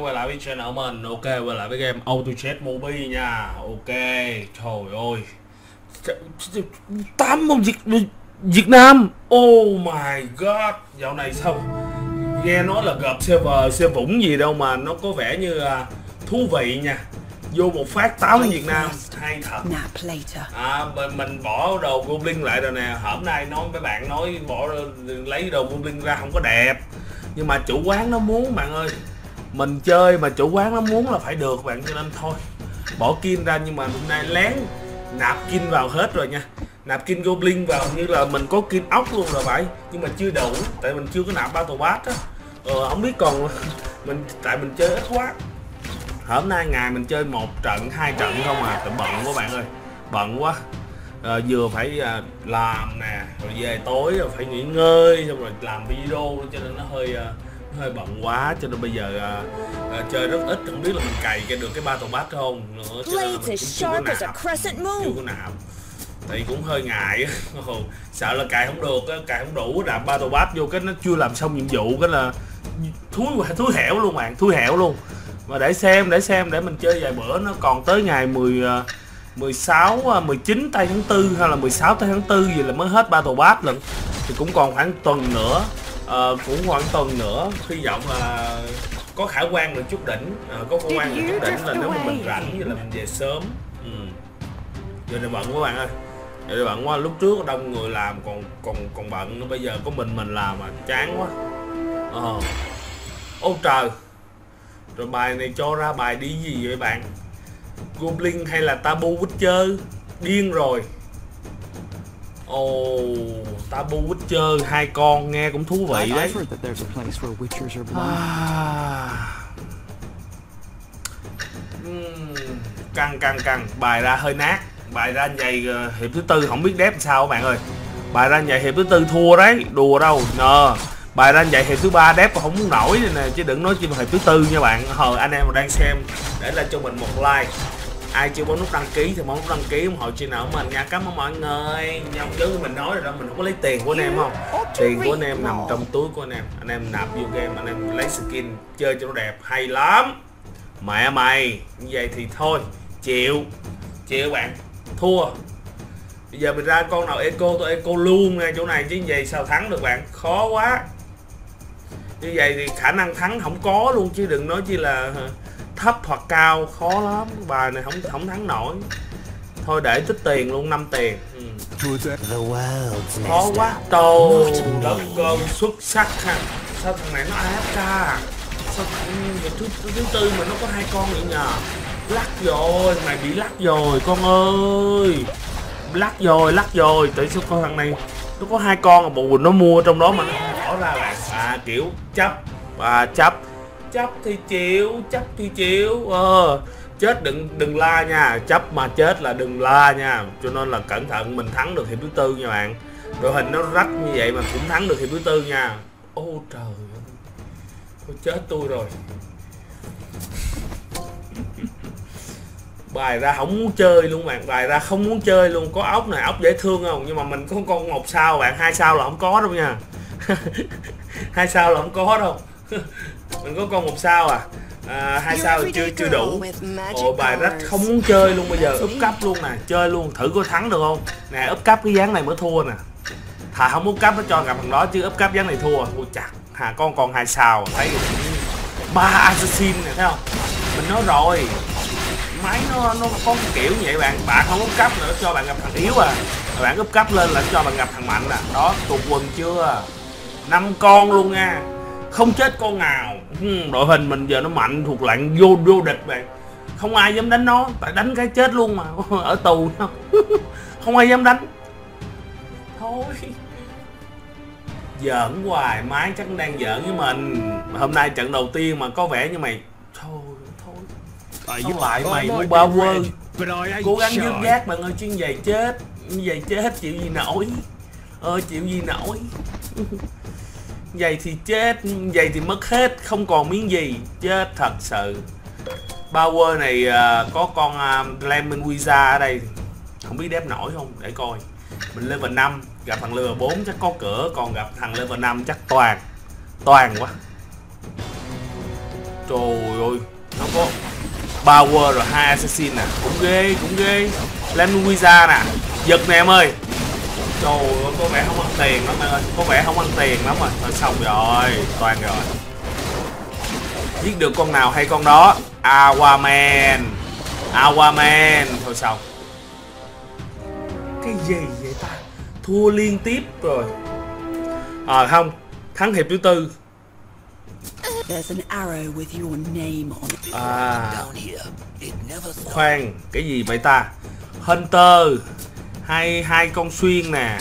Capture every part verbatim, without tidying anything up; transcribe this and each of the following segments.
quay lại với channel của mình. Ok, quay lại với game Auto Chess Mobile nha. Ok, trời ơi, tám môn Việt Việt Nam. Oh my god, dạo này sao nghe nói là gặp server server Vũng gì đâu mà nó có vẻ như là thú vị nha. Vô một phát tám Việt Nam hay thật. À, mình, mình bỏ đồ Goblin lại rồi nè. Hôm nay nói mấy bạn nói bỏ lấy đồ Goblin ra không có đẹp, nhưng mà chủ quán nó muốn bạn ơi, mình chơi mà chủ quán nó muốn là phải được bạn, cho nên thôi bỏ kin ra. Nhưng mà hôm nay lén nạp kin vào hết rồi nha, nạp kin Goblin vào như là mình có kin ốc luôn rồi vậy, nhưng mà chưa đủ tại mình chưa có nạp Battle Pass á. Ờ, không biết còn mình tại mình chơi ít quá. Hôm nay ngày mình chơi một trận hai trận không à, tự bận quá bạn ơi, bận quá. À, vừa phải à, làm nè, rồi về tối rồi phải nghỉ ngơi, xong rồi làm video cho nên nó hơi à, nó hơi bận quá, cho nên bây giờ à, à, chơi rất ít, không biết là mình cày cái được cái Battle Pass không nữa, cho nên là mình cũng chưa có nạp, chưa có nạp. Thì cũng hơi ngại sợ là cài không được, cài không đủ nạp Battle Pass vô cái nó chưa làm xong nhiệm vụ cái là thúi thúi hẻo luôn bạn, thúi hẻo luôn. Mà để xem để xem để mình chơi vài bữa, nó còn tới ngày mười, mười sáu, mười chín tây tháng tư hay là mười sáu tây tháng tư gì là mới hết Battle Pass lần, thì cũng còn khoảng tuần nữa, à, cũng khoảng tuần nữa, hy vọng là có khả quan được chút đỉnh, à, có khả quan được chút đỉnh là nếu mà mình rảnh thì là mình về sớm. Ừ. Giờ này bận quá bạn ơi, giờ này bận quá, lúc trước đông người làm còn còn còn bận nữa, bây giờ có mình mình làm mà chán quá. Ờ. Ôi trời. Rồi bài này cho ra bài đi gì vậy bạn? Goblin hay là Tabu Witcher? Điên rồi. Ồ, oh, Tabu Witcher hai con nghe cũng thú vị đấy. À. uhm. Căng căng căng, bài ra hơi nát. Bài ra vậy hiệp thứ tư không biết đép sao các bạn ơi. Bài ra vậy hiệp thứ tư thua đấy, đùa đâu. Nè. Bài ra vậy hiệp thứ ba đép mà không muốn nổi này nè, chứ đừng nói chi mà hiệp thứ tư nha bạn. Hờ anh em mà đang xem để lại cho mình một like, ai chưa bấm nút đăng ký thì bấm nút đăng ký ủng hộ channel của mình nha. Cảm ơn mọi người. Giống như mình nói rồi đó, mình không có lấy tiền của anh em không, tiền của anh em nằm trong túi của anh em, anh em nạp vô game anh em lấy skin chơi cho nó đẹp hay lắm. Mẹ mày như vậy thì thôi chịu chịu bạn, thua. Bây giờ mình ra con nào eco tôi eco luôn nha chỗ này, chứ như vậy sao thắng được bạn, khó quá. Như vậy thì khả năng thắng không có luôn, chứ đừng nói chi là thấp hoặc cao, khó lắm. Bài này không không thắng nổi. Thôi để tích tiền luôn, năm tiền. Ừ. Khó quá. Trời đất ơi, xuất sắc ha. Sao thằng này nó a ép ca? Sao thằng thứ, thứ, thứ tư mà nó có hai con vậy nhờ? Lắc rồi, mày bị lắc rồi con ơi. Lắc rồi, lắc rồi. Tại sao con thằng này nó có hai con mà bộ nó mua trong đó mà nó không bỏ ra bạn. À kiểu chấp, à chấp, chấp thì chịu, chấp thì chịu. Ờ, chết đừng đừng la nha, chấp mà chết là đừng la nha. Cho nên là cẩn thận, mình thắng được hiệp thứ tư nha bạn. Đội hình nó rách như vậy mà cũng thắng được hiệp thứ tư nha. Ô trời ơi, tôi chết tôi rồi. Bài ra không muốn chơi luôn bạn, bài ra không muốn chơi luôn. Có ốc này, ốc dễ thương không, nhưng mà mình có con một sao bạn, hai sao là không có đâu nha. Hai sao là không có đâu. Mình có con một sao à, à hai sao là chưa chưa đủ. Ồ, bài rách không muốn chơi luôn, bây giờ úp cấp luôn nè, chơi luôn thử có thắng được không nè. Úp cấp cái dáng này mới thua nè, thà không úp cấp nó cho gặp thằng đó, chứ úp cấp dáng này thua. Ôi chặt, hà con còn hai sao thấy ba assassin này thấy không, mình nói rồi máy nó nó có kiểu như vậy bạn. Bạn không úp cấp nữa cho bạn gặp thằng yếu à, bạn úp cấp lên là cho bạn gặp thằng mạnh nè. Đó, tụt quần chưa, năm con luôn nha, không chết con nào. Đội hình mình giờ nó mạnh thuộc lạng vô vô địch bạn, không ai dám đánh nó, tại đánh cái chết luôn mà. Ở tù không ai dám đánh. Thôi giỡn hoài, máy chắc đang giỡn với mình. Hôm nay trận đầu tiên mà có vẻ như mày thôi thôi với lại mày muốn bao quơ, cố gắng dứt giác bạn ơi, chứ như vậy chết, như vậy chết chịu gì nổi. Ơ chịu gì nổi. Vậy thì chết, vậy thì mất hết, không còn miếng gì, chết thật sự. Power này uh, có con uh, Lemon Wizard ở đây, không biết đép nổi không, để coi. Mình level năm, gặp thằng level bốn chắc có cửa, còn gặp thằng level năm chắc toàn, toàn quá. Trời ơi, nó có power rồi, hai assassin nè, cũng ghê, cũng ghê. Lemon Wizard nè, giật nè em ơi. Trời ơi, có vẻ không ăn tiền lắm em ơi, có vẻ không ăn tiền lắm rồi. Thôi xong rồi, toàn rồi. Giết được con nào hay con đó. Aquaman, Aquaman, thôi xong. Cái gì vậy ta? Thua liên tiếp rồi. À không, thắng hiệp thứ tư. À, khoan, cái gì vậy ta? Hunter hay hai con xuyên nè.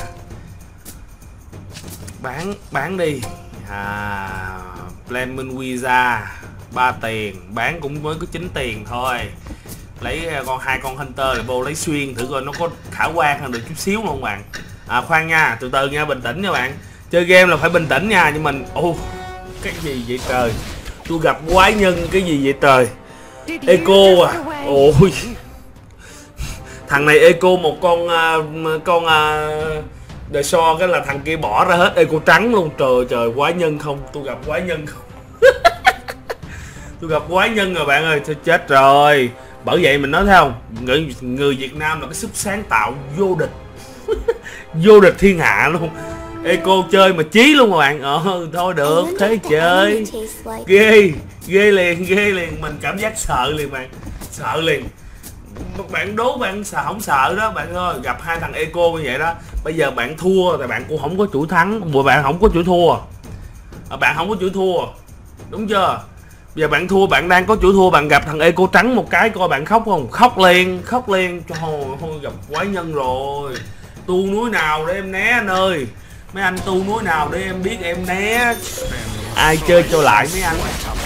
Bán bán đi. À, Lemon Wizard ba tiền, bán cũng mới có chín tiền thôi. Lấy con hai con Hunter để vô lấy xuyên thử coi nó có khả quan hơn được chút xíu không bạn. À khoan nha, từ từ nha, bình tĩnh nha bạn. Chơi game là phải bình tĩnh nha, nhưng mình ô cái gì vậy trời? Tôi gặp quái nhân cái gì vậy trời? Echo à? Ôi. Thằng này Echo một con uh, con uh, The So cái là thằng kia bỏ ra hết Echo trắng luôn. Trời trời, quái nhân không? Tôi gặp quái nhân không? Tôi gặp quái nhân rồi bạn ơi, tôi chết rồi. Bởi vậy mình nói thấy không? Người, người Việt Nam là cái sức sáng tạo vô địch. Vô địch thiên hạ luôn. Echo chơi mà chí luôn mà bạn. Ờ thôi được, thế chơi. Ghê, ghê liền, ghê liền. Mình cảm giác sợ liền bạn. Sợ liền. Bạn đố bạn sợ không sợ đó bạn ơi. Gặp hai thằng Echo như vậy đó. Bây giờ bạn thua thì bạn cũng không có chuỗi thắng. Mà bạn không có chuỗi thua. Bạn không có chuỗi thua. Đúng chưa? Bây giờ bạn thua, bạn đang có chuỗi thua, bạn gặp thằng Echo trắng một cái coi bạn khóc không? Khóc liền, khóc liền. Trời ơi, gặp quái nhân rồi. Tu núi nào để em né anh ơi. Mấy anh tu núi nào để em biết em né. Ai chơi cho lại mấy anh?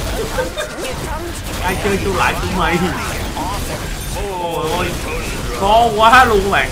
Ai chơi cho lại tụi mày? Ôi ôi, khó quá luôn các bạn.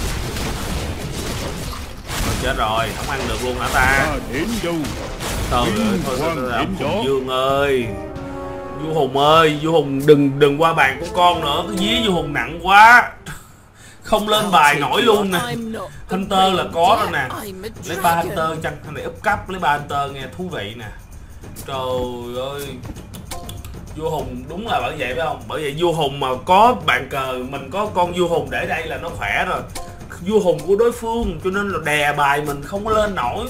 Thôi chết rồi, không ăn được luôn hả ta? Trời ơi, thôi thôi thôi, Dương ơi. Du Hùng ơi, Du Hùng đừng đừng qua bàn của con nữa, cái dí Du Hùng nặng quá. Không lên bài nổi luôn nè. Hunter là có rồi nè. Lấy ba Hunter chăng, thằng này úp cấp lấy ba Hunter nghe thú vị nè. Trời ơi. Du Hùng đúng là bởi vậy phải không? Bởi vậy Du Hùng mà có bàn cờ, mình có con Du Hùng để đây là nó khỏe rồi. Du Hùng của đối phương cho nên là đè bài mình không có lên nổi.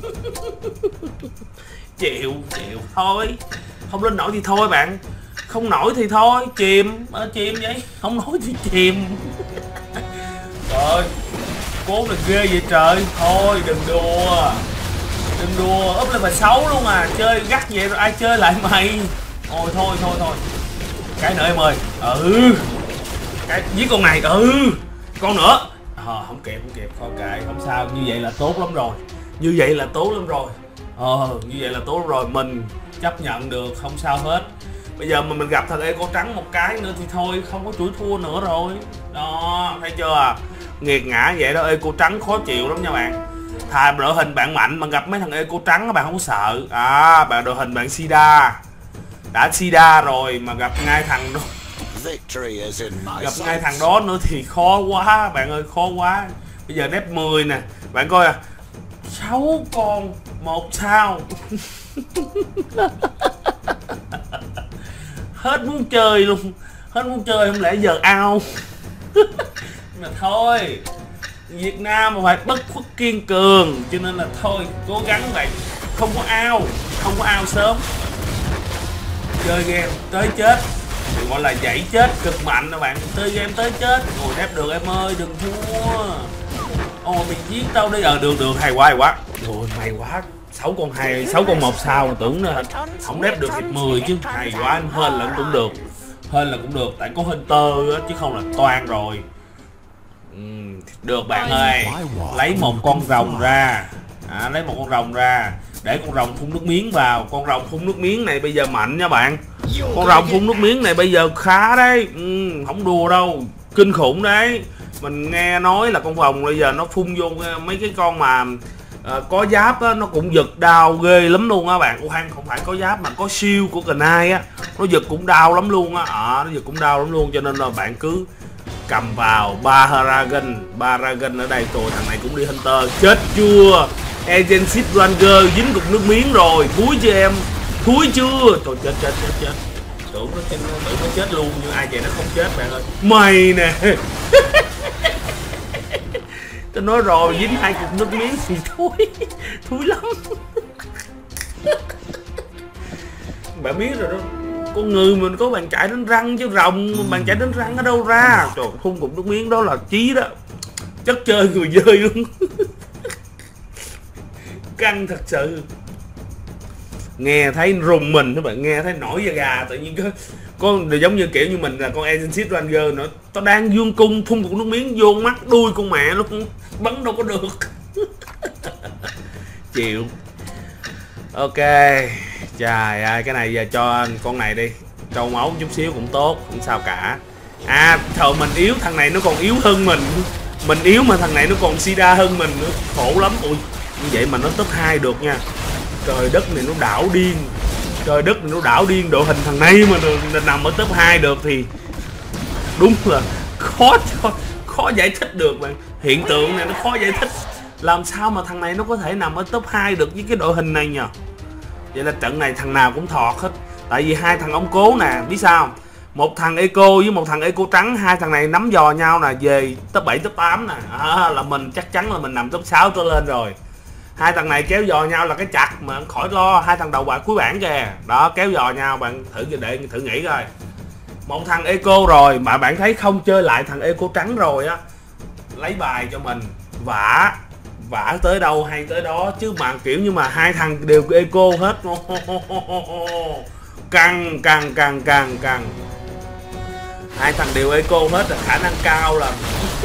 Chịu, chịu thôi. Không lên nổi thì thôi bạn. Không nổi thì thôi, chìm, à, chìm vậy. Không nổi thì chìm. Trời, cố là ghê vậy trời. Thôi đừng đùa. Đừng đùa, úp lên bài xấu luôn à. Chơi gắt vậy rồi ai chơi lại mày. Ôi thôi thôi thôi. Cái nữa em ơi. Ừ. Cái với con này, ừ. Con nữa. Ờ, không kịp, không kịp, thôi kệ, không sao. Như vậy là tốt lắm rồi. Như vậy là tốt lắm rồi. Ờ, như vậy là tốt lắm rồi. Mình chấp nhận được, không sao hết. Bây giờ mà mình gặp thằng Echo trắng một cái nữa thì thôi, không có chuỗi thua nữa rồi. Đó, thấy chưa? Nghiệt ngã vậy đó, Echo trắng khó chịu lắm nha bạn. Thà đội hình bạn mạnh mà gặp mấy thằng Echo trắng bạn không có sợ. À, bạn đội hình bạn Sida. Đã Sida rồi mà gặp ngay thằng đó. Gặp ngay thằng đó nữa thì khó quá, bạn ơi, khó quá. Bây giờ nép mười nè, bạn coi à. sáu con, một sao. Hết muốn chơi luôn. Hết muốn chơi, không lẽ giờ ao. Mà thôi, Việt Nam mà phải bất khuất kiên cường, cho nên là thôi, cố gắng vậy. Không có ao, không có ao sớm. Chơi game tới chết thì gọi là dãy chết cực mạnh các bạn. Chơi game tới chết, ngồi nép được em ơi, đừng thua. Ồ, mày giết tao đi. Ờ, được được, hay quá, hay quá. Rồi, may quá. sáu con hai, sáu con một sao mà tưởng là không nép được hiệp mười chứ. Hay quá, anh hên là cũng được. Hên là cũng được, tại có Hunter á, chứ không là toan rồi. Ừ, được bạn ơi. Lấy một con rồng ra. À, lấy một con rồng ra. Để con rồng phun nước miếng vào. Con rồng phun nước miếng này bây giờ mạnh nha bạn. Con rồng phun nước miếng này bây giờ khá đấy. Ừ, không đùa đâu. Kinh khủng đấy. Mình nghe nói là con rồng bây giờ nó phun vô mấy cái con mà à, có giáp á, nó cũng giật đau ghê lắm luôn á bạn. Khoan, không phải có giáp mà có siêu của Knight á, nó giật cũng đau lắm luôn á. À, nó giật cũng đau lắm luôn, cho nên là bạn cứ cầm vào ba Dragon, ba Dragon ở đây. Trời, thằng này cũng đi Hunter. Chết chưa? Agent Ship Ranger dính cục nước miếng rồi. Thúi chưa em? Thúi chưa? Trời, chết chết chết chết. tưởng nó tưởng nó chết luôn nhưng ai vậy nó không chết bạn ơi. Mày nè. Tôi nói rồi, dính hai cục nước miếng thì thôi. Thúi lắm. Bạn biết rồi đó, con người mình có bàn chải đánh răng chứ rồng bàn chải đánh răng ở đâu ra. Trời, phun cục nước miếng đó là chí đó, chất chơi người dơi luôn. Căng thật sự, nghe thấy rùng mình các bạn, nghe thấy nổi da gà. Tự nhiên có con giống như kiểu như mình là con Agency Ranger nữa, tao đang dương cung phun cục nước miếng vô mắt đuôi con mẹ luôn, bắn đâu có được. Chịu. Ok, trời ơi, cái này giờ cho con này đi, trâu máu chút xíu cũng tốt, không sao cả. À, thợ mình yếu, thằng này nó còn yếu hơn mình. Mình yếu mà thằng này nó còn sida hơn mình nữa, khổ lắm. Ui, như vậy mà nó top hai được nha. Trời đất này nó đảo điên. Trời đất này nó đảo điên, đội hình thằng này mà nằm ở top hai được thì đúng là khó khó giải thích được bạn. Hiện tượng này nó khó giải thích. Làm sao mà thằng này nó có thể nằm ở top hai được với cái đội hình này nhờ. Vậy là trận này thằng nào cũng thọt hết. Tại vì hai thằng ông cố nè, biết sao? Một thằng Eco với một thằng Eco trắng, hai thằng này nắm giò nhau nè, về top bảy top tám nè. À, là mình chắc chắn là mình nằm top sáu trở lên rồi. Hai thằng này kéo giò nhau là cái chặt mà khỏi lo, hai thằng đầu bạc cuối bảng kìa. Đó, kéo giò nhau, bạn thử để thử nghĩ coi. Một thằng Eco rồi mà bạn thấy không chơi lại thằng Eco trắng rồi á, lấy bài cho mình vả vả tới đâu hay tới đó, chứ mà kiểu như mà hai thằng đều Eco hết. Căng căng căng căng căng, hai thằng đều Eco hết là khả năng cao là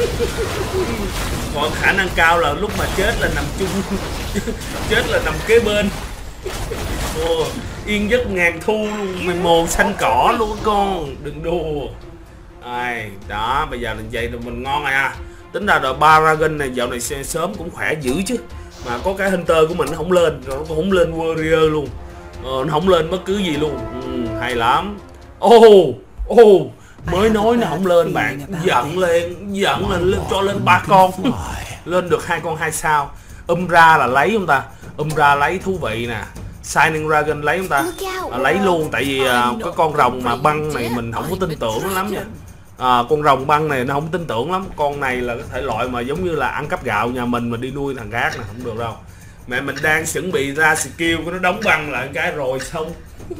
còn khả năng cao là lúc mà chết là nằm chung. Chết là nằm kế bên. Ồ, yên giấc ngàn thu luôn, mày mồ xanh cỏ luôn con, đừng đùa. Ai đó, bây giờ mình vậy rồi mình ngon rồi ha. Tính ra rồi Paragon này dạo này sớm cũng khỏe dữ chứ, mà có cái Hunter của mình nó không lên, rồi nó cũng không lên Warrior luôn, ờ, nó không lên bất cứ gì luôn. Ừ, hay lắm. Ô oh, ô oh, mới nói nó không lên bạn, giận lên giận lên, lên cho lên ba con. Lên được hai con hai sao. Umbra là lấy không ta? Umbra lấy thú vị nè. Shining Dragon lấy không ta? À, lấy luôn, tại vì uh, cái con rồng mà băng này mình không có tin tưởng lắm nha. À, con rồng băng này nó không tin tưởng lắm. Con này là cái thể loại mà giống như là ăn cắp gạo nhà mình mà đi nuôi thằng khác này không được đâu. Mẹ mình đang chuẩn bị ra skill của nó đóng băng lại cái rồi xong.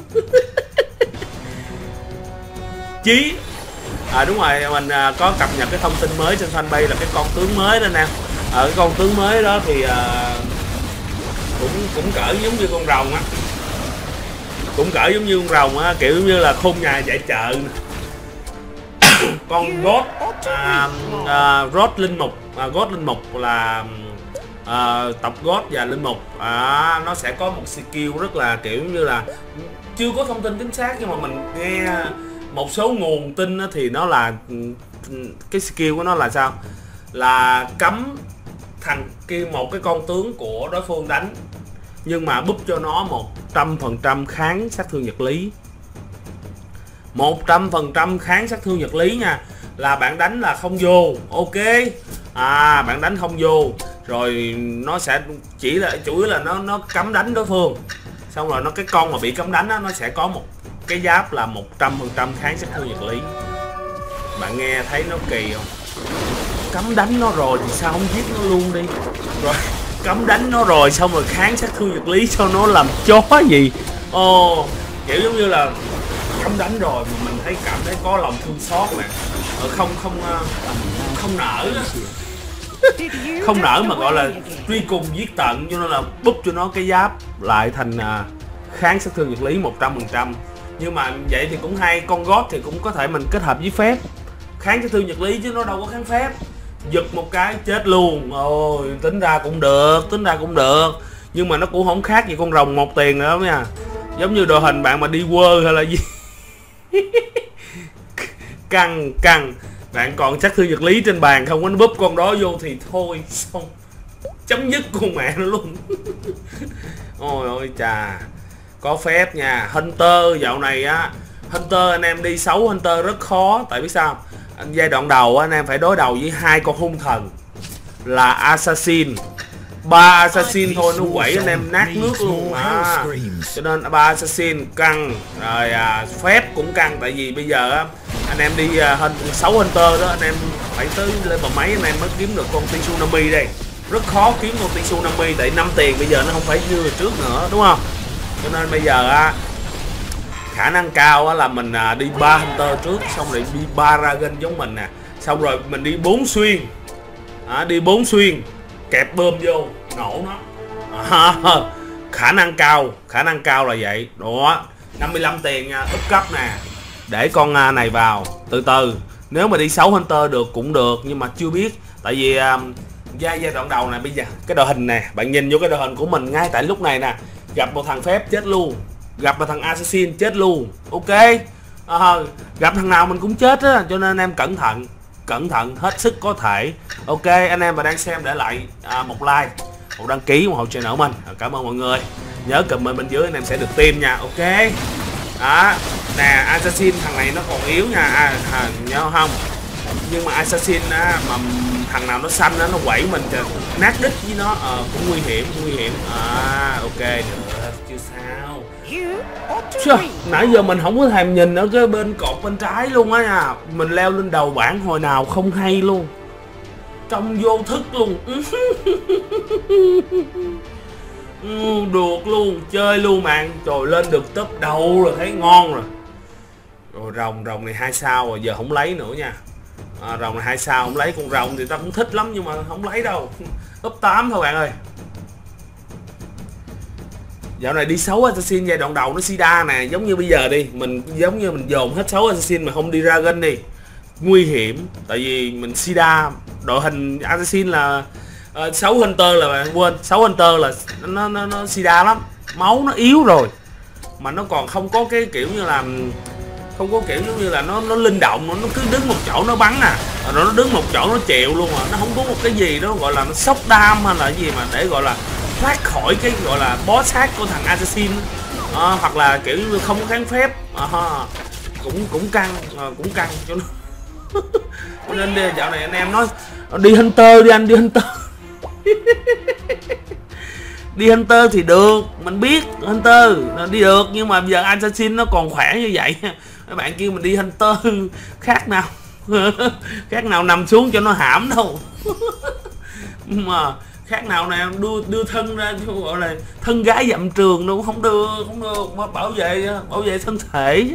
Chí. À đúng rồi, mình uh, có cập nhật cái thông tin mới trên fanpage là cái con tướng mới đó nè. Ở à, cái con tướng mới đó thì uh, cũng cũng cỡ giống như con rồng á, cũng cỡ giống như con rồng á, kiểu như là khung nhà chạy chợ. Con God à, à, God linh mục, à, God linh mục là à, tộc God và linh mục, à, nó sẽ có một skill rất là kiểu như là chưa có thông tin chính xác, nhưng mà mình nghe một số nguồn tin thì nó là cái skill của nó là sao, là cấm thằng kia một cái con tướng của đối phương đánh nhưng mà búp cho nó một trăm phần trăm kháng sát thương vật lý, một trăm phần trăm kháng sát thương vật lý nha, là bạn đánh là không vô. Ok, à bạn đánh không vô rồi nó sẽ chỉ là chủ yếu là nó nó cấm đánh đối phương, xong rồi nó cái con mà bị cấm đánh đó, nó sẽ có một cái giáp là một trăm phần trăm kháng sát thương vật lý. Bạn nghe thấy nó kỳ không? Cấm đánh nó rồi thì sao không giết nó luôn đi, rồi cấm đánh nó rồi xong rồi kháng sát thương vật lý cho nó làm chó gì. Ồ, kiểu giống như là cấm đánh rồi mà mình thấy cảm thấy có lòng thương xót nè, không không không nở không nở mà gọi là truy cùng giết tận, cho nên là búp cho nó cái giáp lại thành kháng sát thương vật lý một trăm phần trăm. Nhưng mà vậy thì cũng hay, con God thì cũng có thể mình kết hợp với phép kháng sát thương vật lý chứ nó đâu có kháng phép, giật một cái chết luôn. Ôi, tính ra cũng được, tính ra cũng được, nhưng mà nó cũng không khác gì con rồng một tiền nữa nha. Giống như đội hình bạn mà đi quơ hay là gì. Căng căng, bạn còn sát thương vật lý trên bàn không có búp con đó vô thì thôi xong, chấm dứt con mẹ nó luôn. Ôi ôi chà, có phép nha. Hunter dạo này á, Hunter anh em đi xấu Hunter rất khó, tại biết sao? Giai đoạn đầu anh em phải đối đầu với hai con hung thần là Assassin ba assassin thôi nó quẩy anh em nát nước luôn mà. Cho nên ba assassin căng rồi, à, phép cũng căng. Tại vì bây giờ á anh em đi uh, sáu hunter đó, anh em phải tới lên vào máy anh em mới kiếm được con Tsunami đây. Rất khó kiếm con Tsunami tại năm tiền bây giờ nó không phải như hồi trước nữa, đúng không? Cho nên bây giờ á khả năng cao á là mình à, đi ba hunter trước, xong rồi đi ba dragon giống mình nè, xong rồi mình đi bốn xuyên, à, đi bốn xuyên kẹp bơm vô nổ nó. À, khả năng cao, khả năng cao là vậy. Đó, năm mươi lăm tiền nha, up cấp nè, để con à, này vào từ từ. Nếu mà đi sáu hunter được cũng được, nhưng mà chưa biết. Tại vì à, giai giai đoạn đầu này bây giờ cái đội hình nè, bạn nhìn vô cái đội hình của mình ngay tại lúc này nè, gặp một thằng phép chết luôn, gặp một thằng assassin chết luôn, ok. À, gặp thằng nào mình cũng chết á, cho nên anh em cẩn thận, cẩn thận hết sức có thể. Ok, anh em mà đang xem để lại à, một like, một đăng ký, một hỗ trợ nợ mình. À, cảm ơn mọi người. Nhớ comment bên dưới anh em sẽ được team nha, ok. Đó, nè assassin thằng này nó còn yếu nha, à, à, nhớ không? Nhưng mà assassin á, mà thằng nào nó xanh á, nó quẩy mình nát đít với nó, à, cũng nguy hiểm, nguy hiểm. À, ok, được, chưa sao. Chứ, nãy giờ mình không có thèm nhìn ở cái bên cột bên trái luôn á nha. Mình leo lên đầu bảng hồi nào không hay luôn, trong vô thức luôn. Ừ, được luôn, chơi luôn bạn. Trời, lên được top đầu rồi thấy ngon rồi. Rồi rồng, rồng này hai sao rồi, giờ không lấy nữa nha. À, rồng này hai sao không lấy, con rồng thì ta cũng thích lắm nhưng mà không lấy đâu. Top tám thôi bạn ơi. Dạo này đi sáu assassin giai đoạn đầu nó sida nè, giống như bây giờ đi, mình giống như mình dồn hết sáu assassin mà không đi dragon đi, nguy hiểm. Tại vì mình sida, đội hình assassin là uh, sáu hunter là bạn quên, sáu hunter là nó nó nó sida lắm, máu nó yếu rồi mà nó còn không có cái kiểu như là không có kiểu giống như là nó nó linh động, nó cứ đứng một chỗ nó bắn à, rồi nó đứng một chỗ nó chịu luôn à, nó không có một cái gì đó gọi là nó sốc đam hay là cái gì mà để gọi là thoát khỏi cái gọi là bó sát của thằng assassin, à, hoặc là kiểu như không có kháng phép, à, cũng cũng căng, à, cũng căng cho nó. Cho nên đi, dạo này anh em nói đi hunter đi anh, đi hunter. Đi hunter thì được, mình biết hunter đi được, nhưng mà giờ assassin nó còn khỏe như vậy, các bạn kêu mình đi hunter khác nào. Khác nào nằm xuống cho nó hãm đâu. Mà khác nào nè đưa đưa thân ra gọi là thân gái dặm trường đâu, không được, không được, bảo vệ bảo vệ thân thể.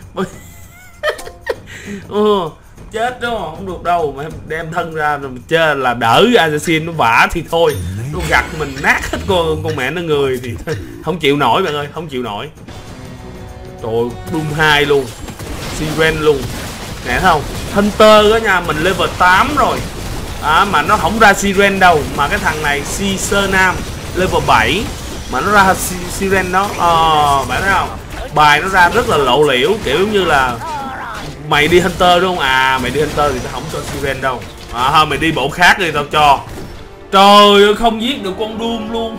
Ừ, chết đó, không được đâu, mà đem thân ra rồi chơi là đỡ assassin nó vả thì thôi, nó gặt mình nát hết con con mẹ nó người thì không chịu nổi bạn ơi, không chịu nổi. Trời ơi, Doom hai luôn, Siren luôn nè, thấy không? Hunter đó nha, mình level tám rồi, à, mà nó không ra Siren đâu, mà cái thằng này Si Sơ Nam level bảy mà nó ra Siren đó. Ờ, bạn thấy không? Bài nó ra rất là lộ liễu, kiểu như là mày đi hunter đúng không? À, mày đi hunter thì tao không cho Siren đâu. À, thôi mày đi bộ khác đi tao cho. Trời ơi, không giết được con Doom luôn.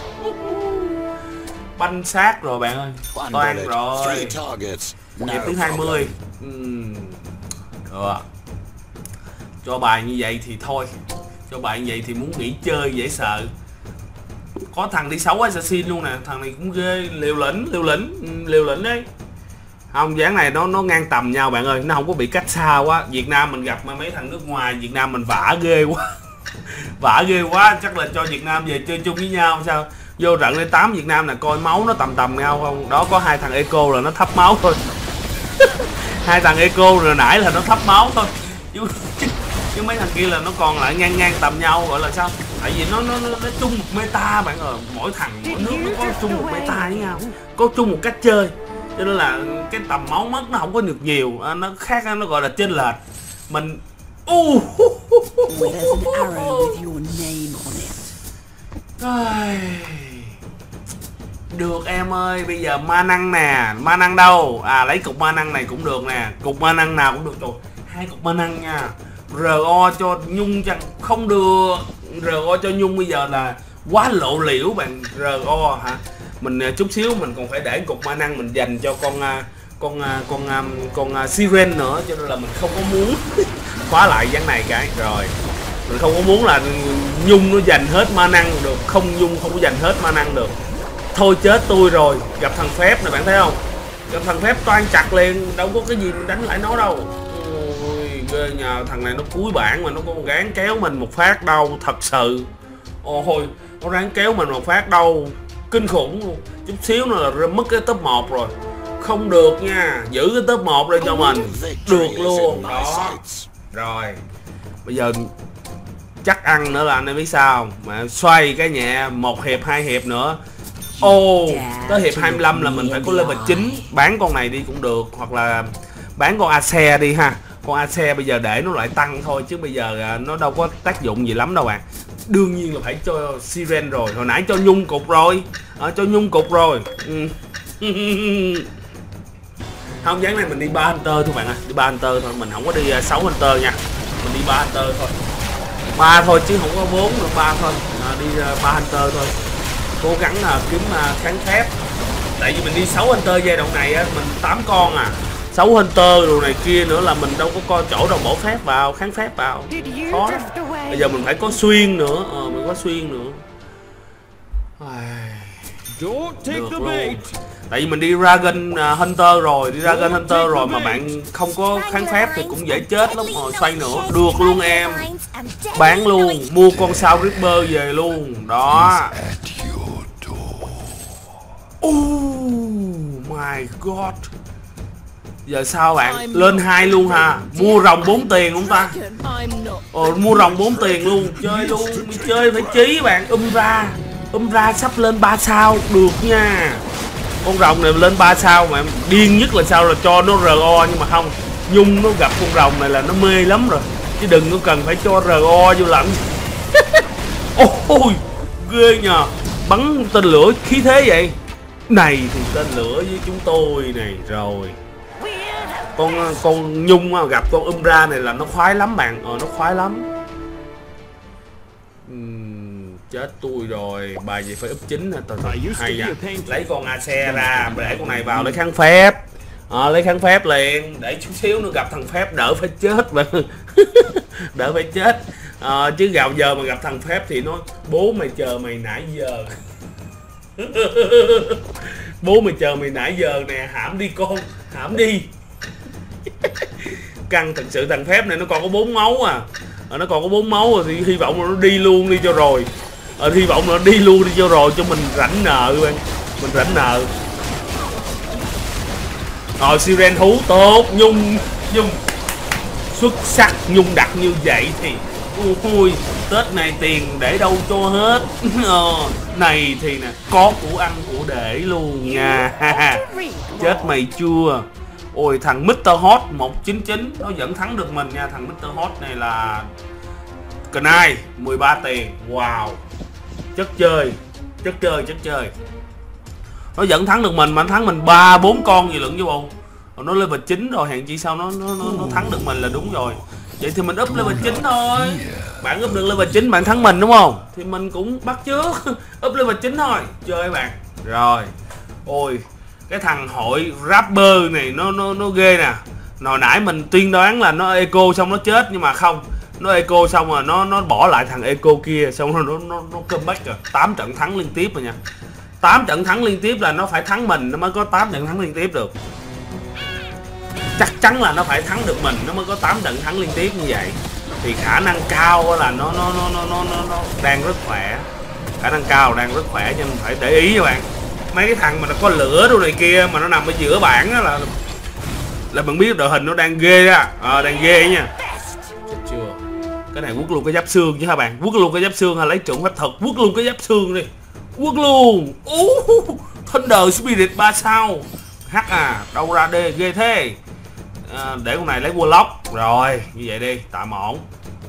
Banh xác rồi bạn ơi. Toan rồi. Hiệp thứ hai mươi. uhm. Được. Cho bài như vậy thì thôi, cho bài như vậy thì muốn nghỉ chơi dễ sợ. Có thằng đi xấu assassin luôn nè, thằng này cũng ghê, liều lĩnh, liều lĩnh, liều lĩnh đấy. Không, dáng này nó nó ngang tầm nhau bạn ơi, nó không có bị cách xa quá. Việt Nam mình gặp mấy thằng nước ngoài, Việt Nam mình vả ghê quá. Vả ghê quá, chắc là cho Việt Nam về chơi chung với nhau sao. Vô trận lên tám Việt Nam là coi máu nó tầm tầm nhau không. Đó, có hai thằng Eco là nó thấp máu thôi. Hai thằng Eco rồi nãy là nó thấp máu thôi. Chứ, chứ, chứ mấy thằng kia là nó còn lại ngang ngang tầm nhau, gọi là sao? Tại vì nó nó nó, nó chung một meta bạn ơi, mỗi thằng mỗi nước nó có chung một meta với nhau, có chung một cách chơi. Cho nên là cái tầm máu mất nó không có được nhiều, nó khác, nó gọi là chênh lệch. Mình uh. Được em ơi, bây giờ ma năng nè, ma năng đâu? À, lấy cục ma năng này cũng được nè, cục ma năng nào cũng được. Trời, hai cục ma năng nha. rờ o cho Nhung chẳng không được, rờ o cho Nhung bây giờ là quá lộ liễu bạn. rờ o hả? Mình chút xíu mình còn phải để cục ma năng mình dành cho con con con con, con Siren nữa, cho nên là mình không có muốn khóa lại ván này cái rồi. Mình không có muốn là Nhung nó dành hết ma năng được. Không, Nhung không có dành hết ma năng được. Thôi chết tôi rồi. Gặp thằng phép này bạn thấy không? Gặp thằng phép toan chặt liền. Đâu có cái gì mình đánh lại nó đâu. Ôi ghê nhờ. Thằng này nó cuối bảng mà nó còn gán kéo mình một phát đâu. Thật sự. Ôi nó ráng kéo mình một phát đâu. Kinh khủng luôn. Chút xíu nữa là mất cái top một rồi. Không được nha. Giữ cái top một đây cho mình. Được luôn. Đó. Rồi. Bây giờ chắc ăn nữa là anh em biết sao không? Mà xoay cái nhẹ một hiệp hai hiệp nữa. Ô oh, tới hiệp hai mươi lăm là mình phải có level chín. Bán con này đi cũng được. Hoặc là bán con Ace đi ha. Con Ace bây giờ để nó lại tăng thôi. Chứ bây giờ nó đâu có tác dụng gì lắm đâu bạn. Đương nhiên là phải cho Siren rồi. Hồi nãy cho Nhung cục rồi. à, Cho Nhung cục rồi. Không, dáng này mình đi ba Hunter thôi bạn ơi. Đi ba Hunter thôi. Mình không có đi sáu Hunter nha. Mình đi ba Hunter thôi. Ba thôi chứ không có bốn nữa. Ba thôi. à, Đi ba Hunter thôi. Cố gắng là kiếm kháng phép. Tại vì mình đi sáu Hunter giai đoạn này á. Mình tám con à. sáu Hunter đồ này kia nữa là mình đâu có coi chỗ đâu bổ phép vào, kháng phép vào. Khó lắm. Bây giờ mình phải có xuyên nữa. Ờ, mình có xuyên nữa. Được luôn. Tại vì mình đi Dragon Hunter rồi. Đi Dragon Hunter rồi mà bạn không có kháng phép thì cũng dễ chết lắm. Rồi xoay nữa. Được luôn em. Bán luôn. Mua con sao Ripper về luôn. Đó. Oh my god. Giờ sao bạn? Lên hai luôn ha. Mua rồng bốn tiền không ta? Ồ, mua rồng bốn tiền luôn. Chơi luôn. Chơi phải chí bạn. Um ra. Um ra sắp lên ba sao. Được nha. Con rồng này lên ba sao mà em điên nhất là sao là cho nó rờ o. Nhưng mà không. Nhung nó gặp con rồng này là nó mê lắm rồi. Chứ đừng có cần phải cho rờ o vô lắm. Ôi ghê nhờ. Bắn tên lửa khí thế vậy. Này thì tên lửa với chúng tôi này rồi. Con con Nhung gặp con Umbra này là nó khoái lắm bạn. Ờ nó khoái lắm. uhm, Chết tôi rồi. Bài gì phải úp chín hả? Hay à. Lấy con Ace ra. Để con này vào lấy kháng phép. à, Lấy kháng phép liền. Để chút xíu nữa gặp thằng phép đỡ phải chết bạn. Đỡ phải chết. à, Chứ gạo giờ mà gặp thằng phép thì nó bố mày chờ mày nãy giờ. Bố mày chờ mày nãy giờ nè. Hãm đi con. Hãm đi. Căng thật sự. Thằng phép này nó còn có bốn máu à. à Nó còn có bốn máu rồi thì hy vọng là nó đi luôn đi cho rồi. à, Hy vọng là nó đi luôn đi cho rồi. Cho mình rảnh nợ bạn. Mình rảnh nợ. Rồi Siren hú tốt. Nhung. Nhung xuất sắc. Nhung đặt như vậy thì ui, Tết này tiền để đâu cho hết. ờ, Này thì nè. Có của ăn của để luôn nha. Chết mày chưa. Ôi thằng mít tơ Hot một chín chín nó vẫn thắng được mình nha. Thằng mít tơ Hot này là Knight mười ba tiền. Wow. Chất chơi. Chất chơi chất chơi. Nó vẫn thắng được mình mà nó thắng mình ba bốn con gì lận chứ bộ. Nó level chín rồi, hèn chi sao nó nó nó, nó thắng được mình là đúng rồi. Vậy thì mình up level chín thôi. Bạn up được level chín bạn thắng mình đúng không? Thì mình cũng bắt trước. Up level chín thôi. Chơi bạn. Rồi. Ôi cái thằng hội rapper này nó nó nó ghê nè. Hồi nãy mình tiên đoán là nó eco xong nó chết nhưng mà không. Nó eco xong rồi nó nó bỏ lại thằng eco kia xong rồi nó nó nó comeback rồi. tám trận thắng liên tiếp rồi nha. tám trận thắng liên tiếp là nó phải thắng mình nó mới có tám trận thắng liên tiếp được. Chắc chắn là nó phải thắng được mình nó mới có tám trận thắng liên tiếp như vậy. Thì khả năng cao là nó nó nó nó nó nó, nó đang rất khỏe. Khả năng cao đang rất khỏe cho nên phải để ý các bạn. Mấy cái thằng mà nó có lửa đồ này kia mà nó nằm ở giữa bảng đó là là bạn biết đội hình nó đang ghê á. À, đang ghê nha. Chết chưa. Cái này quất luôn cái giáp xương chứ hả bạn. Quất luôn cái giáp xương hay lấy trưởng phép thuật. Quất luôn cái giáp xương đi. Quất luôn. uh, Thunder Spirit ba sao. H à. Đâu ra đi ghê thế. à, Để con này lấy Warlock. Rồi như vậy đi. Tạm ổn.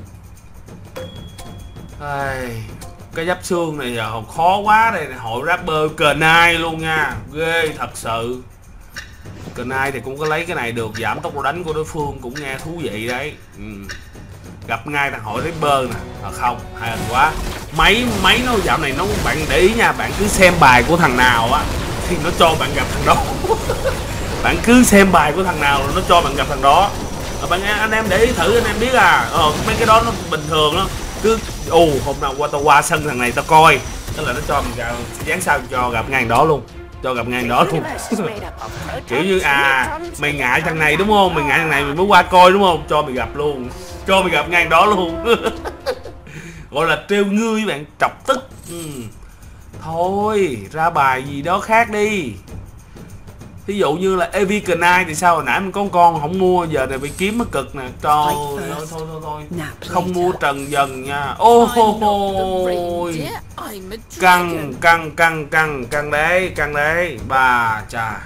Ai... Cái giáp xương này giờ khó quá đây. Hội rapper Knight luôn nha. Ghê thật sự. Knight thì cũng có lấy cái này được. Giảm tốc độ đánh của đối phương cũng nghe thú vị đấy. ừ. Gặp ngay thằng hội rapper nè. À không, hay quá. Máy máy nó dạo này nó bạn để ý nha. Bạn cứ xem bài của thằng nào á thì nó cho bạn gặp thằng đó. Bạn cứ xem bài của thằng nào nó cho bạn gặp thằng đó. à, bạn anh em để ý thử anh em biết à. ờ, Mấy cái đó nó bình thường lắm. cứ ù hôm nào qua tao qua sân thằng này tao coi, tức là nó cho mình gặp dán sao cho gặp ngang đó luôn, cho gặp ngang đó luôn. Kiểu như à mày ngại thằng này đúng không, mày ngại thằng này mày mới qua coi đúng không, cho mày gặp luôn, cho mày gặp ngang đó luôn. Gọi là trêu ngươi bạn, chọc tức. Ừ. Thôi ra bài gì đó khác đi. Ví dụ như là Evicanite thì sao, hồi nãy mình có con không mua, giờ này phải kiếm mới cực nè. Trời ơi, thôi thôi thôi, thôi. Không mua trần dần nha. Ô hô hô. Căng căng căng căng căng đấy, căng đấy. Bà chà.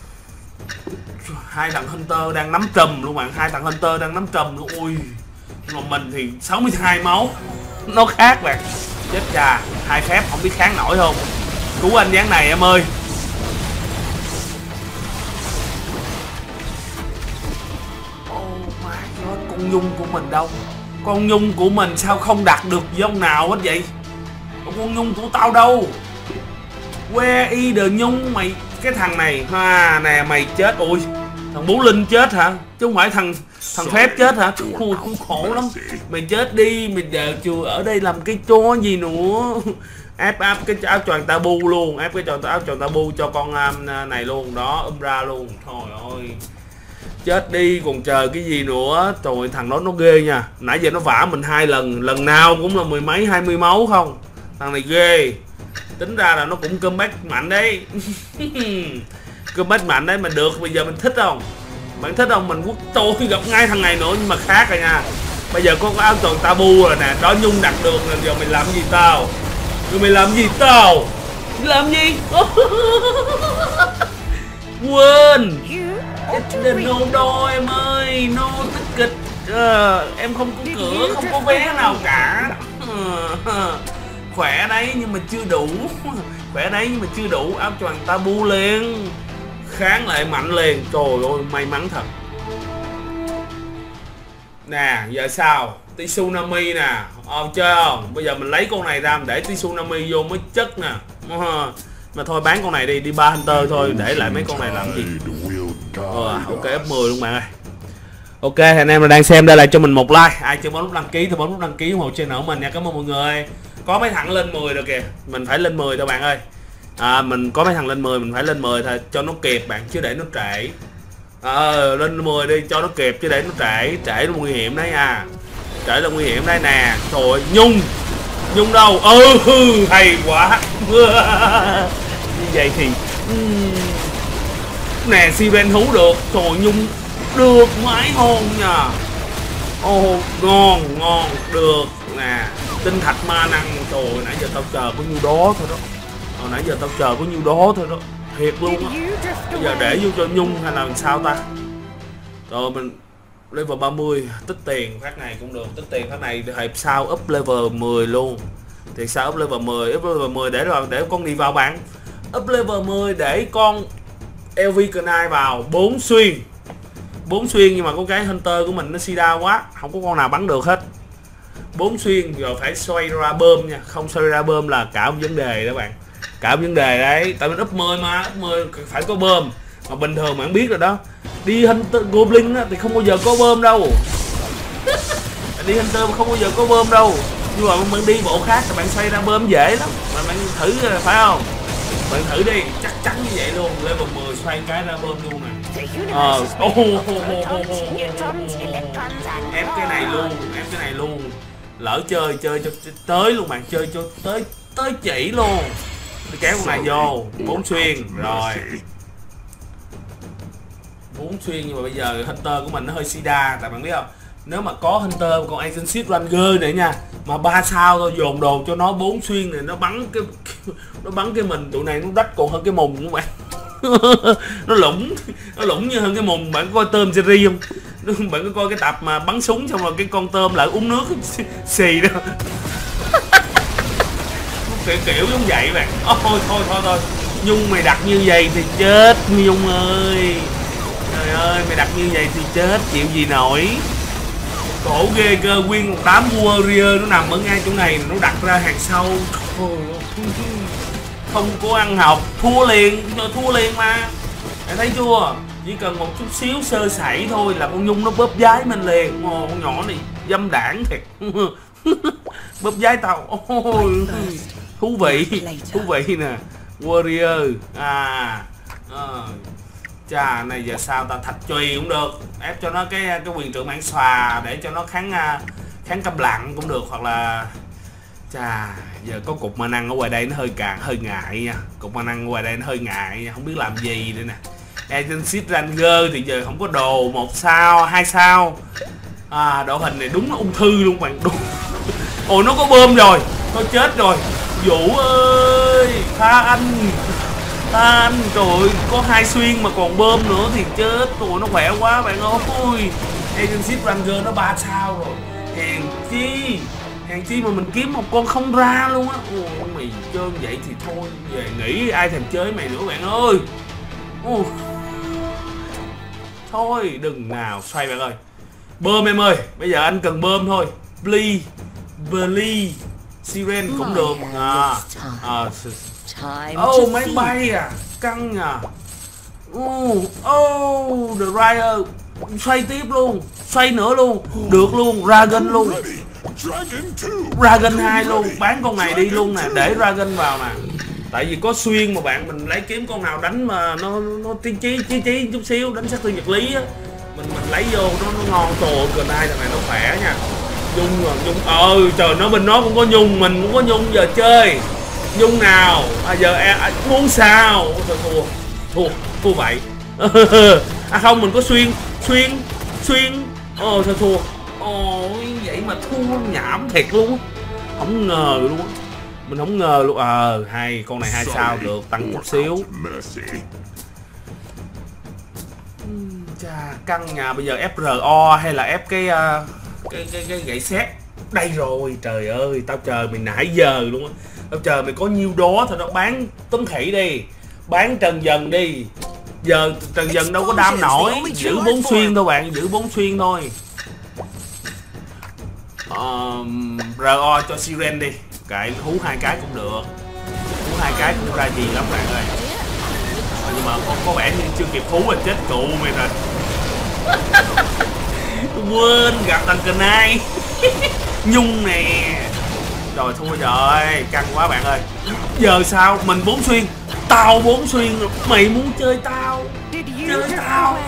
Hai thằng Hunter đang nắm trùm luôn bạn, hai thằng Hunter đang nắm trùm luôn. Ui. Mà mình thì sáu mươi hai máu. Nó khác bạn. Chết chà, hai phép không biết kháng nổi không. Cứu anh dáng này em ơi. Con Nhung của mình đâu, con Nhung của mình sao không đặt được dông nào hết vậy? Con Nhung của tao đâu? Where is the Nhung mày? Cái thằng này ha nè, mày chết. Ui thằng Bú Linh chết hả, chứ không phải thằng thằng phép chết hả? Ui cũng khổ lắm. Mày chết đi, mày giờ chưa ở đây làm cái chó gì nữa. Áp áp cái áo choàng tabu luôn, áp cái áo choàng tabu cho con um, này luôn đó, um ra luôn. Trời ơi chết đi còn chờ cái gì nữa. Trời thằng đó nó ghê nha, nãy giờ nó vả mình hai lần, lần nào cũng là mười mấy hai mươi máu không. Thằng này ghê, tính ra là nó cũng comeback mạnh đấy. Comeback mạnh đấy mà được. Bây giờ mình thích không, bạn thích không? Mình quốc tôi gặp ngay thằng này nữa nhưng mà khác rồi nha. Bây giờ có cái áo choàng tabu rồi nè, đó Nhung đặt được rồi, giờ mày làm gì tao, rồi mày làm gì tao, làm gì? Quên no đôi em ơi, no tích kịch. À, em không có cửa, không có vé nào cả. À, khỏe đấy nhưng mà chưa đủ, khỏe đấy nhưng mà chưa đủ. Áo choàng tabu liền, kháng lại mạnh liền. Trời ơi may mắn thật. Nè giờ sao, Tsunami nè, ờ, chơi không? Bây giờ mình lấy con này ra mình để Tsunami vô mới chất nè. À, mà thôi bán con này đi, đi ba Hunter thôi, để lại mấy con này làm gì. Ờ, ok ép mười luôn bạn ơi. Ok anh em là đang xem đây, là cho mình một like. Ai chưa bấm nút đăng ký thì bấm nút đăng ký ủng hộ channel của mình nha. Cảm ơn mọi người. Có mấy thằng lên mười rồi kìa, mình phải lên mười thôi bạn ơi. À, mình có mấy thằng lên mười mình phải lên mười thôi cho nó kịp bạn, chứ để nó trễ. Ờ, lên mười đi cho nó kịp chứ để nó trễ, trễ nó nguy hiểm đấy nha. Trễ là nguy hiểm đấy nè. Trời ơi, Nhung. Nhung đâu? Ừ, hay quá. Như vậy thì nè Siren hú được. Trời Nhung được mãi ngon nha. Ồ ngon ngon được nè. Tinh thạch ma năng. Trời nãy giờ tao chờ có nhiêu đó thôi đó. Hồi nãy giờ tao chờ có nhiêu đó thôi đó. Thiệt luôn á. Bây giờ để vô cho Nhung hay là làm sao ta? Rồi mình level ba mươi tích tiền phát này cũng được, tích tiền phát này hiệp sau up level mười luôn. Thì sao up level mười, up level mười để rồi để con đi vào bạn. Up level mười để con Evicanite vào bốn xuyên. bốn xuyên nhưng mà có cái Hunter của mình nó sida quá, không có con nào bắn được hết. bốn xuyên rồi phải xoay ra bơm nha, không xoay ra bơm là cả một vấn đề đó bạn. Cả một vấn đề đấy, tại mình up mười mà, up mười phải có bơm. Mà bình thường bạn biết rồi đó. Đi Hunter Goblin á, thì không bao giờ có bơm đâu. Đi Hunter mà không bao giờ có bơm đâu. Nhưng mà bạn đi bộ khác thì bạn xoay ra bơm dễ lắm. Mà bạn thử phải không? Bạn thử đi, chắc chắn như vậy luôn. Level mười xoay cái ra bơm luôn nè. Ờ, oh, oh, oh, oh, oh, oh. Ép cái này luôn, ép cái này luôn. Lỡ chơi, chơi cho tới luôn bạn, chơi cho tới tới chỉ luôn. Đi kéo con này vô, bốn xuyên, rồi. bốn xuyên nhưng mà bây giờ Hunter của mình nó hơi sida, tại bạn biết không? Nếu mà có Hunter còn Agent Shield Ranger nữa nha, mà ba sao thôi dồn đồ cho nó bốn xuyên này, nó bắn cái nó bắn cái mình tụi này nó đắt còn hơn cái mùng của bạn. Nó lủng, nó lủng như hơn cái mùng. Bạn có coi tôm series không? Bạn có coi cái tập mà bắn súng xong rồi cái con tôm lại uống nước xì đó. Kiểu kiểu giống vậy bạn. Ôi thôi thôi thôi thôi. Nhung mày đặt như vậy thì chết Nhung ơi. Trời ơi mày đặt như vậy thì chết, chịu gì nổi. Cổ ghê cơ, nguyên một đám warrior nó nằm ở ngay chỗ này, nó đặt ra hàng sau. Không có ăn học, thua liền, thua liền mà. Mày thấy chưa? Chỉ cần một chút xíu sơ sẩy thôi là con Nhung nó bóp giái mình liền. Ồ, con nhỏ này dâm đảng thiệt. bóp giái tao. Ôi, thú vị, thú vị nè. Warrior à, à. Chà, này giờ sao ta, thạch chùy cũng được, ép cho nó cái cái quyền trượng mãn xòa để cho nó kháng kháng câm lặng cũng được, hoặc là chà giờ có cục ma năng ở ngoài đây nó hơi càng hơi ngại nha, cục ma năng ở ngoài đây nó hơi ngại, không biết làm gì đây nè. Agency Ranger thì giờ không có đồ một sao hai sao à, đội hình này đúng là ung thư luôn bạn, đúng. Ồ nó có bơm rồi, tôi chết rồi. Vũ ơi tha anh, tha anh, trời ơi có hai xuyên mà còn bơm nữa thì chết rồi, nó khỏe quá bạn ơi. Agency Ranger nó ba sao rồi, hèn chi hèn chi mà mình kiếm một con không ra luôn á. Ôi mày trơn vậy thì thôi về nghỉ, ai thèm chơi mày nữa bạn ơi. Ôi. Thôi đừng nào xoay bạn ơi, bơm em ơi, bây giờ anh cần bơm thôi. Bli Bli Siren cũng được à, à. Oh máy bay à, căng à. Oh, oh The Rider xoay tiếp luôn, xoay nữa luôn, được luôn, Dragon luôn, Dragon hai luôn, bán con này đi luôn nè, để Dragon vào nè. Tại vì có xuyên mà bạn, mình lấy kiếm con nào đánh mà nó nó tiên chí chí chí chút xíu, đánh sát thương vật lý á, mình mình lấy vô nó nó ngon. Trời gần ai thằng này nó khỏe nha. Nhung rồi, Nhung ờ trời, nó bên nó cũng có Nhung, mình cũng có Nhung, giờ chơi Nhung nào à, giờ à, muốn sao thôi, thua thua thua vậy. À không, mình có xuyên xuyên xuyên ồ thôi thua. Ôi vậy mà thua nhảm thiệt luôn, không ngờ luôn, mình không ngờ luôn. Ờ à, hay con này hai sao được, tăng chút xíu. Chà căng nhà, bây giờ ép rờ o hay là ép cái uh, cái cái cái gậy sét đây rồi. Trời ơi tao chờ mày nãy giờ luôn á, tao chờ mày có nhiêu đó thôi, nó bán tấm khỉ đi, bán trần dần đi. Giờ trần dần đâu có đam nổi, giữ bốn xuyên thôi bạn, giữ bốn xuyên thôi. uh, rờ o cho Siren đi, cậy hú hai cái cũng được, hú hai cái cũng ra gì lắm bạn ơi. À, nhưng mà có, có vẻ như chưa kịp hú là chết cụ mày rồi. Quên gặp thằng cần ai. Nhung nè, rồi thua rồi, căng quá bạn ơi. Giờ sao, mình bốn xuyên, tao bốn xuyên, mày muốn chơi tao, chơi tao.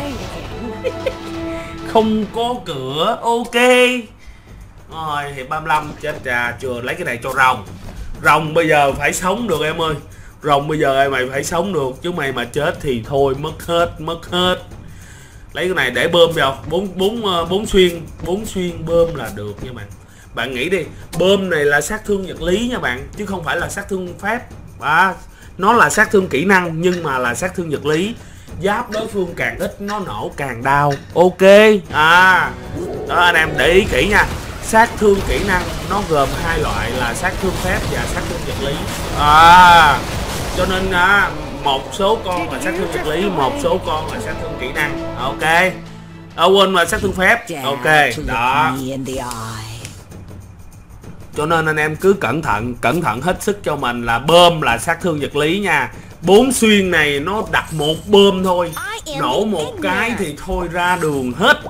Không có cửa, ok. Rồi hiệp ba mươi lăm, chết ra chưa, lấy cái này cho rồng. Rồng bây giờ phải sống được em ơi, rồng bây giờ mày phải sống được, chứ mày mà chết thì thôi mất hết, mất hết. Lấy cái này để bơm vào, bốn bốn bốn xuyên, bốn xuyên bơm là được nha bạn. Bạn nghĩ đi, bơm này là sát thương vật lý nha bạn, chứ không phải là sát thương phép. À, nó là sát thương kỹ năng nhưng mà là sát thương vật lý. Giáp đối phương càng ít nó nổ càng đau. Ok à, đó anh em để ý kỹ nha. Sát thương kỹ năng nó gồm hai loại là sát thương phép và sát thương vật lý à, cho nên à, một số con là sát thương vật lý, một số con là sát thương kỹ năng. Ok à, quên là sát thương phép. Ok đó, cho nên anh em cứ cẩn thận, cẩn thận hết sức cho mình là bơm là sát thương vật lý nha. Bốn xuyên này nó đặt một bơm thôi, nổ một cái thì thôi ra đường hết.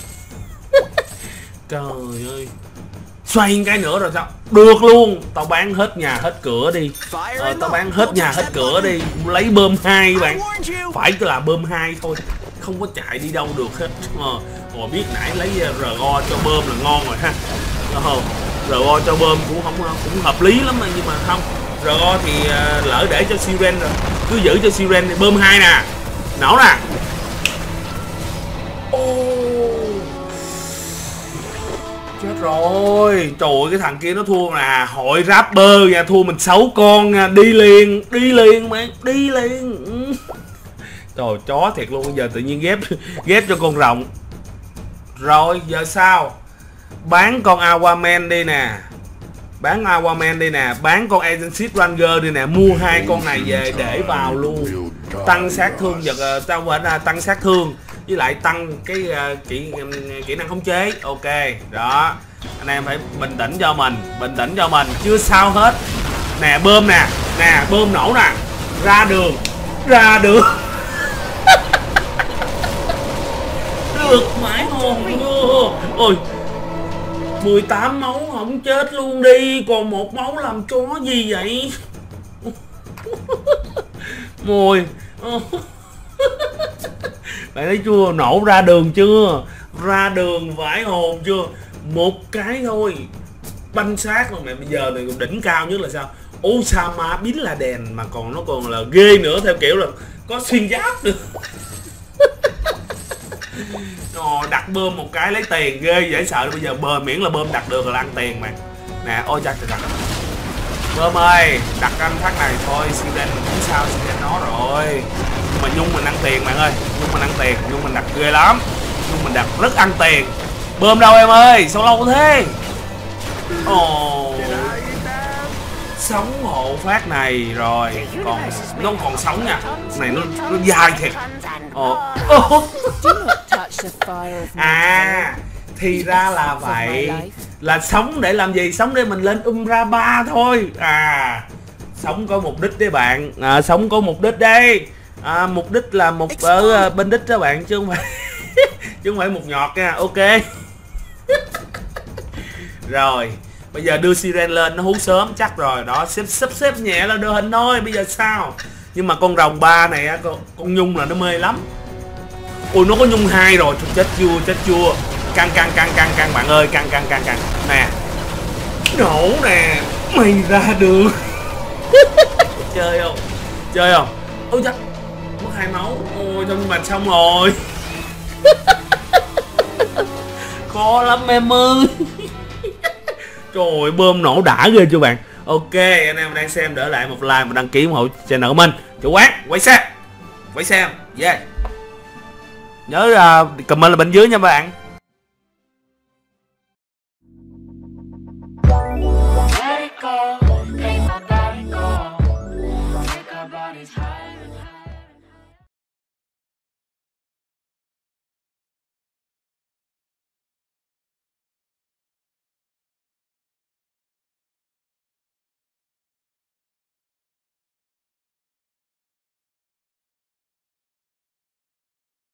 Trời ơi, xoay cái nữa rồi sao? Được luôn, tao bán hết nhà hết cửa đi. Ờ, tao bán hết nhà hết cửa đi, lấy bơm hai bạn. Phải là bơm hai thôi, không có chạy đi đâu được hết. Ờ, Ồ, biết nãy lấy rờ o cho bơm là ngon rồi ha. Ờ, rờ o cho bơm cũng không cũng hợp lý lắm mà, nhưng mà không. rờ o thì uh, lỡ để cho Siren rồi, cứ giữ cho Siren thì bơm hai nè, nổ nè. Chết rồi, trời ơi cái thằng kia nó thua nè, hội rapper nha, thua mình sáu con nha, đi liền, đi liền mày, đi liền. Trời chó thiệt luôn, bây giờ tự nhiên ghép ghép cho con rồng. Rồi giờ sao? Bán con Aquaman đi nè. Bán Aquaman đi nè, bán con Agency Ranger đi nè, mua hai con này về để vào luôn. Tăng sát thương vật, tao quên là tăng sát thương với lại tăng cái uh, kỹ kỹ năng khống chế. Ok đó, anh em phải bình tĩnh cho mình, bình tĩnh cho mình, chưa sao hết. Nè bơm nè, nè bơm nổ nè, ra đường, ra đường. Được mãi hồn. Ôi mười tám máu không chết luôn đi. Còn một máu làm chó gì vậy? Mùi. Bạn thấy chưa? Nổ ra đường chưa? Ra đường vãi hồn chưa? Một cái thôi banh xác luôn mẹ. Bây giờ này đỉnh cao nhất là sao? Osama Bin Laden mà còn nó còn là ghê nữa, theo kiểu là có xuyên giáp nữa. Ồ, đặt bơm một cái lấy tiền ghê dễ sợ. Bây giờ bơm miễn là bơm đặt được là ăn tiền mà. Nè, ôi chắc trời. Bơm ơi, đặt anh phát này thôi, Siren không sao, Siren nó rồi. Nhưng mà Nhung mình ăn tiền bạn ơi, Nhung mình ăn tiền, Nhung mình đặt ghê lắm. Nhung mình đặt rất ăn tiền. Bơm đâu em ơi, sao lâu thế? Ồ, sống hộ phát này rồi, còn nó còn sống nha, này nó nó dài thiệt. Ồ, à thì ra là vậy, là sống để làm gì? Sống để mình lên Umraba thôi. À, sống có mục đích đấy bạn, à, sống có mục đích đây. À, mục đích là một ở bên đích đó bạn, chứ không phải chứ không phải một nhọt nha. Ok. Rồi bây giờ đưa Siren lên, nó hú sớm chắc rồi đó, xếp xếp xếp nhẹ là đưa hình thôi. Bây giờ sao? Nhưng mà con rồng ba này á, con, con Nhung là nó mê lắm. Ui, nó có Nhung hai rồi, chết chưa chết chưa. Căng căng căng căng căng bạn ơi, căng căng căng căng nè, nổ nè, mày ra được. Chơi không? Chơi không? Ôi chắc mất hai máu. Ôi thôi, nhưng mà xong rồi. Khó lắm em ơi. Trời ơi, bơm nổ đã ghê chưa bạn. Ok, anh em đang xem đỡ lại một like và đăng ký ủng hộ channel của mình. Chủ quán quay xe, quay xe, yeah. Nhớ uh, comment là bên dưới nha bạn. Let it go, make my body go, make our bodies higher and higher.